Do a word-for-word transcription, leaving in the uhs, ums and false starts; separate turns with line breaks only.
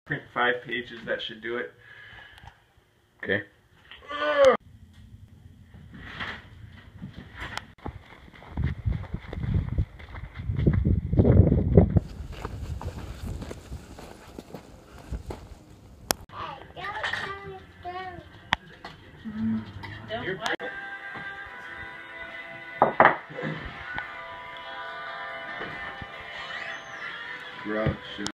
Print five pages, that should do it.
Okay.
You're
Rough shit.